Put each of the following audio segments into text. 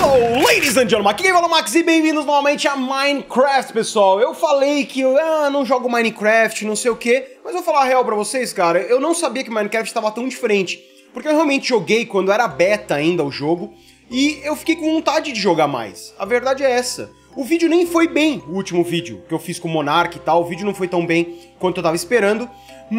Hello, ladies and gentlemen, aqui quem fala é o Max e bem-vindos novamente a Minecraft, pessoal. Eu falei que eu não jogo Minecraft, não sei o que, mas eu vou falar a real pra vocês, cara. Eu não sabia que Minecraft estava tão diferente, porque eu realmente joguei quando era beta ainda o jogo, e eu fiquei com vontade de jogar mais. A verdade é essa. O vídeo nem foi bem, o último vídeo que eu fiz com o Monark e tal, o vídeo não foi tão bem quanto eu tava esperando,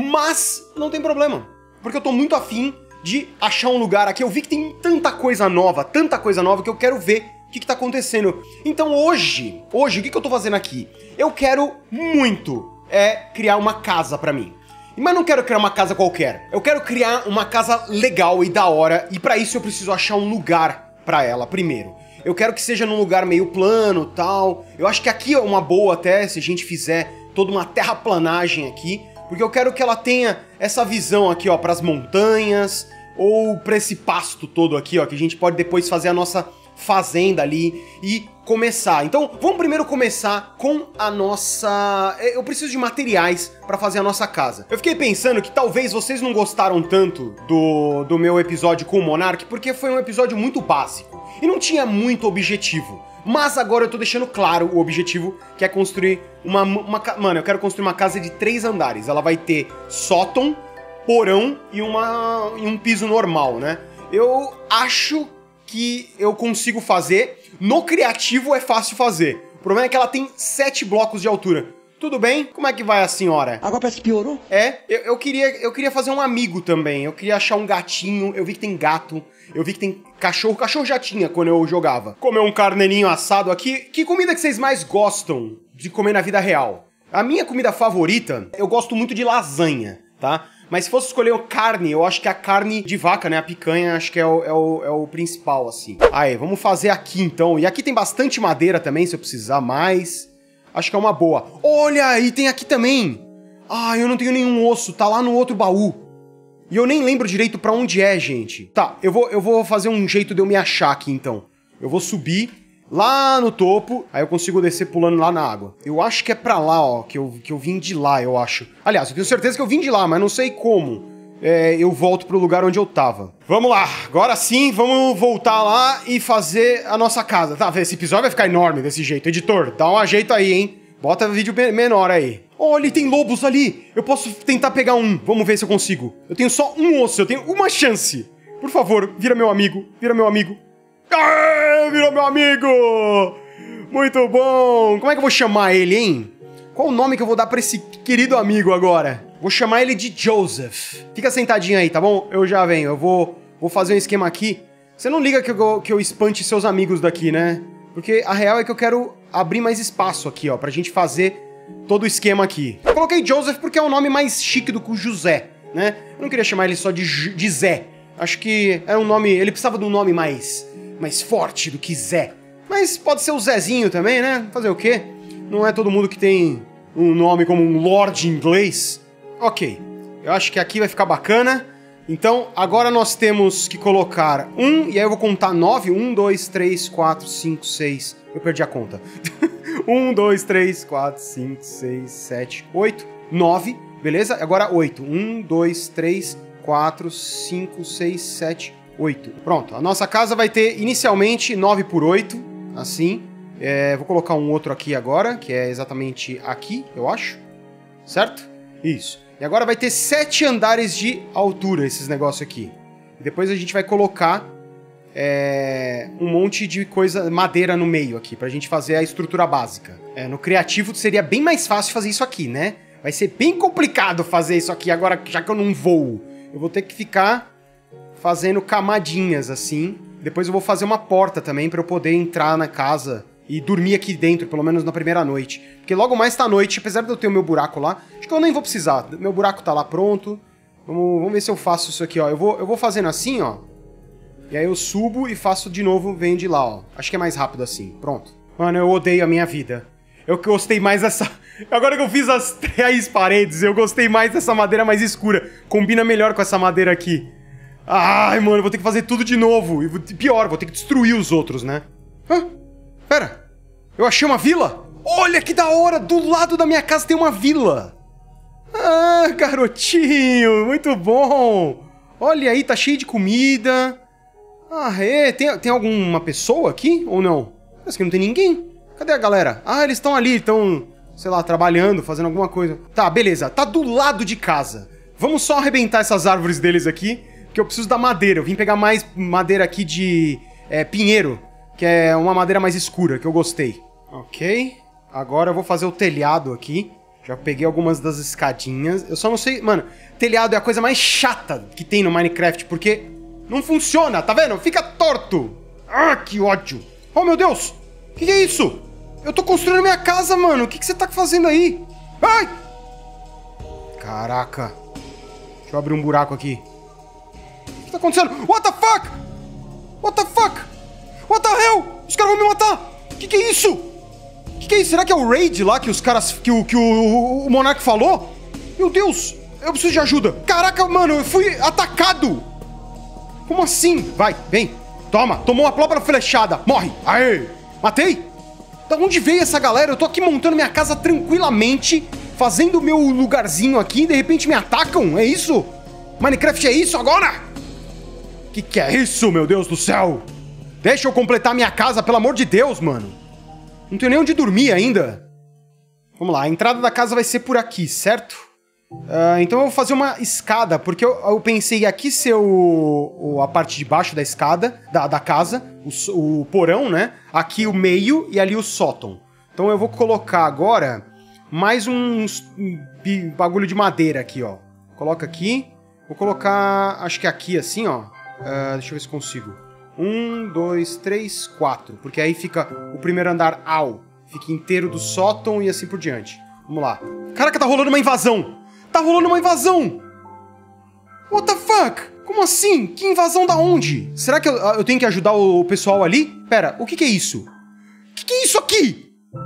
mas não tem problema, porque eu tô muito afim de achar um lugar aqui. Eu vi que tem tanta coisa nova que eu quero ver o que tá acontecendo. Então hoje, o que eu tô fazendo aqui? Eu quero muito criar uma casa pra mim. Mas não quero criar uma casa qualquer. Eu quero criar uma casa legal e da hora, e pra isso eu preciso achar um lugar pra ela primeiro. Eu quero que seja num lugar meio plano, tal. Eu acho que aqui é uma boa até, se a gente fizer toda uma terraplanagem aqui, porque eu quero que ela tenha essa visão aqui, ó, pras montanhas, ou pra esse pasto todo aqui, ó, que a gente pode depois fazer a nossa fazenda ali e começar. Então, vamos primeiro começar com a nossa... Eu preciso de materiais pra fazer a nossa casa. Eu fiquei pensando que talvez vocês não gostaram tanto do meu episódio com o Monark, porque foi um episódio muito básico e não tinha muito objetivo. Mas agora eu tô deixando claro o objetivo, que é construir Mano, eu quero construir uma casa de 3 andares. Ela vai ter sótão, porão e um piso normal, né? Eu acho que eu consigo fazer. No criativo é fácil fazer. O problema é que ela tem 7 blocos de altura. Tudo bem? Como é que vai a senhora? Agora parece que piorou. Eu queria fazer um amigo também. Eu queria achar um gatinho. Eu vi que tem gato. Eu vi que tem cachorro. Cachorro já tinha quando eu jogava. Comer um carneirinho assado aqui. Que comida que vocês mais gostam de comer na vida real? A minha comida favorita, eu gosto muito de lasanha, tá? Mas se fosse escolher carne, eu acho que a carne de vaca, né? A picanha, acho que é o principal, assim. Aí, vamos fazer aqui, então. E aqui tem bastante madeira também, se eu precisar mais. Acho que é uma boa. Olha, e tem aqui também. Ah, eu não tenho nenhum osso. Tá lá no outro baú. E eu nem lembro direito pra onde é, gente. Tá, eu vou fazer um jeito de eu me achar aqui, então. Eu vou subir lá no topo, aí eu consigo descer pulando lá na água. Eu acho que é pra lá, ó, que eu vim de lá, eu acho. Aliás, eu tenho certeza que eu vim de lá, mas não sei como. Eu volto pro lugar onde eu tava. Vamos lá, agora sim, vamos voltar lá e fazer a nossa casa. Tá, esse episódio vai ficar enorme desse jeito. Editor, dá um ajeito aí, hein? Bota vídeo menor aí. Olha, tem lobos ali. Eu posso tentar pegar um. Vamos ver se eu consigo. Eu tenho só um osso, eu tenho uma chance. Por favor, vira meu amigo. Vira meu amigo. Ah, virou meu amigo! Muito bom! Como é que eu vou chamar ele, hein? Qual o nome que eu vou dar pra esse querido amigo agora? Vou chamar ele de Joseph. Fica sentadinho aí, tá bom? Eu já venho. Eu vou fazer um esquema aqui. Você não liga que eu espante seus amigos daqui, né? Porque a real é que eu quero abrir mais espaço aqui, ó, pra gente fazer todo o esquema aqui. Eu coloquei Joseph porque é o nome mais chique do que o José, né? Eu não queria chamar ele só de Zé. Acho que era um nome... Ele precisava de um nome mais forte do que Zé. Mas pode ser o Zezinho também, né? Fazer o quê? Não é todo mundo que tem um nome como um Lord inglês. Ok, eu acho que aqui vai ficar bacana. Então, agora nós temos que colocar e aí eu vou contar 9. 1, 2, 3, 4, 5, 6... Eu perdi a conta. 1, 2, 3, 4, 5, 6, 7, 8, 9. Beleza? Agora 8. 1, 2, 3, 4, 5, 6, 7, 8. Pronto, a nossa casa vai ter inicialmente 9 por 8, assim. Vou colocar um outro aqui agora, que é exatamente aqui, eu acho. Certo? Isso. E agora vai ter 7 andares de altura, esses negócios aqui. E depois a gente vai colocar um monte de coisa, madeira no meio aqui, pra gente fazer a estrutura básica. No criativo seria bem mais fácil fazer isso aqui, né? Vai ser bem complicado fazer isso aqui agora, já que eu não voo. Eu vou ter que ficar fazendo camadinhas assim. Depois eu vou fazer uma porta também pra eu poder entrar na casa e dormir aqui dentro, pelo menos na primeira noite. Porque logo mais tá noite, apesar de eu ter o meu buraco lá, acho que eu nem vou precisar. Meu buraco tá lá pronto. Vamos ver se eu faço isso aqui, ó. Eu vou fazendo assim, ó. E aí eu subo e faço de novo, venho de lá, ó. Acho que é mais rápido assim. Pronto. Mano, eu odeio a minha vida. Eu gostei mais dessa... Agora que eu fiz as 3 paredes, eu gostei mais dessa madeira mais escura. Combina melhor com essa madeira aqui. Ai, mano, eu vou ter que fazer tudo de novo. E pior, vou ter que destruir os outros, né? Pera. Eu achei uma vila? Olha que da hora! Do lado da minha casa tem uma vila. Ah, garotinho, muito bom. Olha aí, tá cheio de comida. Ah, tem alguma pessoa aqui ou não? Parece que não tem ninguém. Cadê a galera? Ah, eles estão ali, estão, sei lá, trabalhando, fazendo alguma coisa. Tá, beleza. Tá do lado de casa. Vamos só arrebentar essas árvores deles aqui, que eu preciso da madeira. Eu vim pegar mais madeira aqui de pinheiro, que é uma madeira mais escura, que eu gostei. Ok. Agora eu vou fazer o telhado aqui. Já peguei algumas das escadinhas. Eu só não sei... Mano, telhado é a coisa mais chata que tem no Minecraft, porque não funciona, tá vendo? Fica torto. Ah, que ódio. Oh, meu Deus. O que é isso? Eu tô construindo minha casa, mano. O que você tá fazendo aí? Ai! Caraca. Deixa eu abrir um buraco aqui. O que tá acontecendo? What the fuck? What the fuck? What the hell? Os caras vão me matar. O que é isso? O que é isso? Será que é o raid lá que os caras... Que o Monark falou? Meu Deus. Eu preciso de ajuda. Caraca, mano. Eu fui atacado. Como assim? Vai, vem. Toma. Tomou uma própria flechada. Morre. Aê. Matei. Da onde veio essa galera? Eu tô aqui montando minha casa tranquilamente, fazendo o meu lugarzinho aqui, e de repente me atacam? É isso? Minecraft é isso agora? Que é isso, meu Deus do céu? Deixa eu completar minha casa, pelo amor de Deus, mano. Não tenho nem onde dormir ainda. Vamos lá, a entrada da casa vai ser por aqui, certo? Então eu vou fazer uma escada, porque eu pensei aqui ser a parte de baixo da escada, da casa, o porão, né? Aqui o meio e ali o sótão. Então eu vou colocar agora mais um bagulho de madeira aqui, ó. Coloca aqui. Vou colocar, acho que aqui assim, ó. Deixa eu ver se consigo. 1, 2, 3, 4. Porque aí fica o primeiro andar fica inteiro do sótão e assim por diante. Vamos lá. Caraca, tá rolando uma invasão! Tá rolando uma invasão! What the fuck? Como assim? Que invasão da onde? Será que eu tenho que ajudar o pessoal ali? Pera, o que é isso? O que é isso aqui?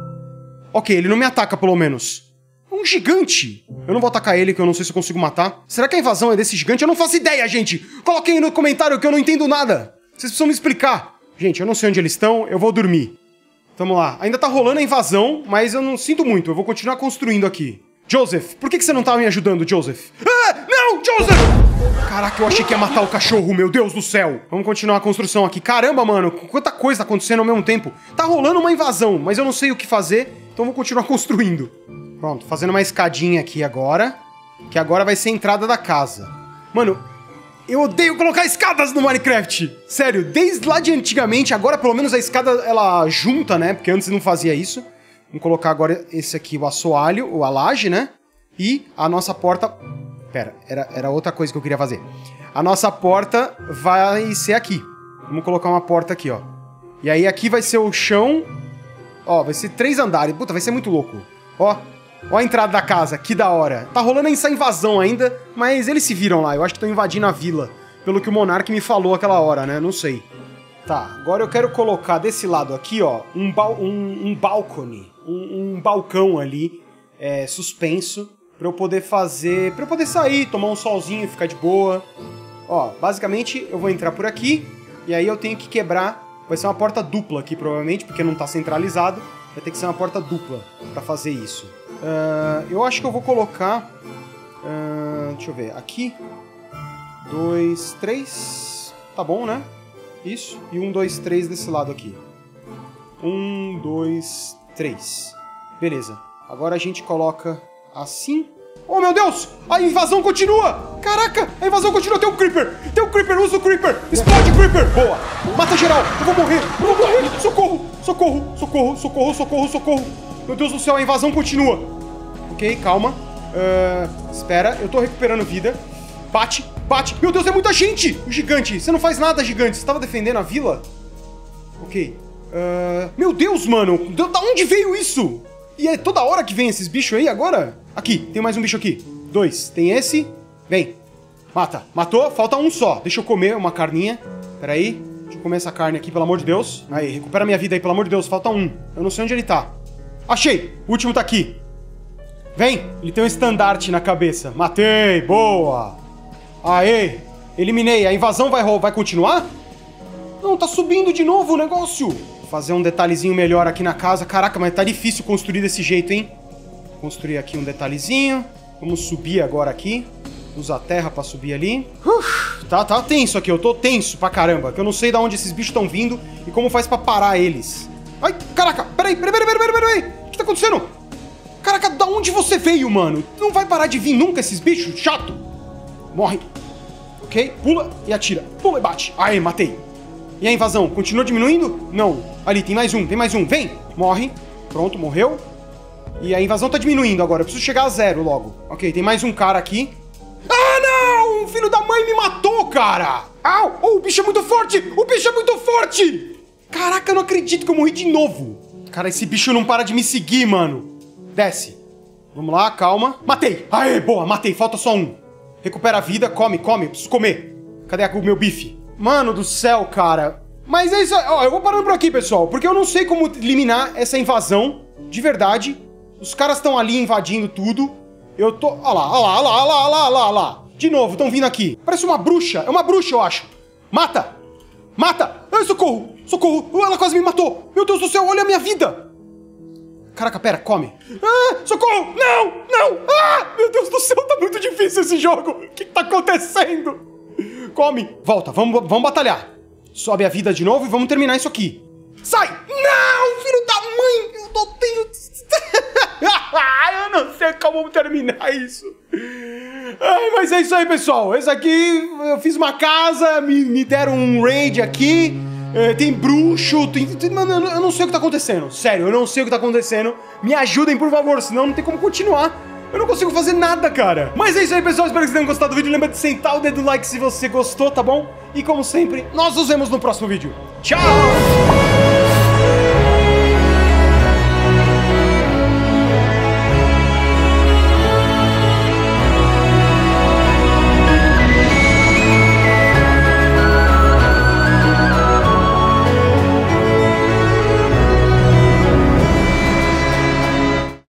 Ok, ele não me ataca pelo menos. É um gigante. Eu não vou atacar ele, que eu não sei se eu consigo matar. Será que a invasão é desse gigante? Eu não faço ideia, gente! Coloquem aí no comentário que eu não entendo nada. Vocês precisam me explicar. Gente, eu não sei onde eles estão, eu vou dormir. Vamos lá. Ainda tá rolando a invasão, mas eu não sinto muito. Eu vou continuar construindo aqui. Joseph, por que você não tava me ajudando, Joseph? Ah, não, Joseph! Caraca, eu achei que ia matar o cachorro, meu Deus do céu. Vamos continuar a construção aqui. Caramba, mano, quanta coisa tá acontecendo ao mesmo tempo. Tá rolando uma invasão, mas eu não sei o que fazer, então eu vou continuar construindo. Pronto, fazendo uma escadinha aqui agora, que agora vai ser a entrada da casa. Mano, eu odeio colocar escadas no Minecraft. Sério, desde lá de antigamente, agora pelo menos a escada, ela junta, né? Porque antes não fazia isso. Vamos colocar agora esse aqui, o assoalho, a laje, né? E a nossa porta... Pera, era outra coisa que eu queria fazer. A nossa porta vai ser aqui. Vamos colocar uma porta aqui, ó. E aí aqui vai ser o chão. Ó, vai ser 3 andares. Puta, vai ser muito louco. Ó a entrada da casa, que da hora. Tá rolando essa invasão ainda, mas eles se viram lá. Eu acho que estão invadindo a vila. Pelo que o Monark me falou aquela hora, né? Não sei. Tá, agora eu quero colocar desse lado aqui, ó, um balcone. Um balcão ali, suspenso, pra eu poder fazer... Pra eu poder sair, tomar um solzinho, ficar de boa. Ó, basicamente eu vou entrar por aqui, e aí eu tenho que quebrar... Vai ser uma porta dupla aqui, provavelmente, porque não tá centralizado. Vai ter que ser uma porta dupla pra fazer isso. Eu acho que eu vou colocar... deixa eu ver, aqui. 2, 3... Tá bom, né? Isso. E 1, 2, 3 desse lado aqui. 1, 2, 3. Beleza. Agora a gente coloca assim. Oh, meu Deus! A invasão continua! Caraca! A invasão continua! Tem um Creeper! Tem um Creeper! Usa o Creeper! Explode o Creeper! Boa! Mata geral! Eu vou morrer! Eu vou morrer! Socorro! Socorro! Socorro! Socorro! Socorro! Socorro! Meu Deus do céu! A invasão continua! Ok, calma. Espera. Eu tô recuperando vida. Bate! Bate! Meu Deus, é muita gente! O gigante! Você não faz nada, gigante! Você tava defendendo a vila? Ok. Meu Deus, mano! Da onde veio isso? E é toda hora que vem esses bichos aí agora? Aqui, tem mais um bicho aqui. 2. Tem esse. Vem. Mata. Matou. Falta um só. Deixa eu comer uma carninha. Pera aí. Deixa eu comer essa carne aqui, pelo amor de Deus. Aí, recupera minha vida aí, pelo amor de Deus. Falta um. Eu não sei onde ele tá. Achei! O último tá aqui. Vem. Ele tem um estandarte na cabeça. Matei. Boa. Aê. Eliminei. A invasão vai continuar? Não, tá subindo de novo o negócio. Vou fazer um detalhezinho melhor aqui na casa. Caraca, mas tá difícil construir desse jeito, hein? Vou construir aqui um detalhezinho. Vamos subir agora aqui. Usa a terra pra subir ali. Tá tenso aqui, eu tô tenso pra caramba. Que eu não sei de onde esses bichos estão vindo e como faz pra parar eles. Ai, caraca, peraí. O que tá acontecendo? Caraca, da onde você veio, mano? Não vai parar de vir nunca esses bichos? Chato. Morre. Ok, pula e atira. Pula e bate. Aê, matei. E a invasão, continua diminuindo? Não. Ali, tem mais um. Vem. Morre. Pronto, morreu. E a invasão tá diminuindo agora. Eu preciso chegar a 0 logo. Ok, tem mais um cara aqui. Ah, não! O filho da mãe me matou, cara! Au! Oh, o bicho é muito forte! Caraca, eu não acredito que eu morri de novo. Cara, esse bicho não para de me seguir, mano. Desce. Vamos lá, calma. Matei! Aê, boa, matei. Falta só um. Recupera a vida, come. Preciso comer. Cadê o meu bife? Mano do céu, cara. Mas é isso aí. Ó, eu vou parando por aqui, pessoal. Porque eu não sei como eliminar essa invasão. De verdade. Os caras estão ali invadindo tudo. Eu tô... Olha lá. De novo, estão vindo aqui. Parece uma bruxa. É uma bruxa, eu acho. Mata! Ai, socorro! Ela quase me matou. Meu Deus do céu, olha a minha vida. Caraca, pera, come. Ah, socorro! Não! Ah, meu Deus do céu, tá muito difícil esse jogo. O que tá acontecendo? Come. Volta, vamos batalhar. Sobe a vida de novo e vamos terminar isso aqui. Sai! Não, filho da mãe! Eu não tenho... eu não sei como terminar isso. Ai, mas é isso aí, pessoal. Esse aqui, eu fiz uma casa, me deram um raid aqui. Tem bruxo, mano, eu não sei o que tá acontecendo. Sério, eu não sei o que tá acontecendo. Me ajudem, por favor, senão não tem como continuar. Eu não consigo fazer nada, cara. Mas é isso aí, pessoal. Espero que vocês tenham gostado do vídeo. Lembra de sentar o dedo no like se você gostou, tá bom? E como sempre, nós nos vemos no próximo vídeo. Tchau!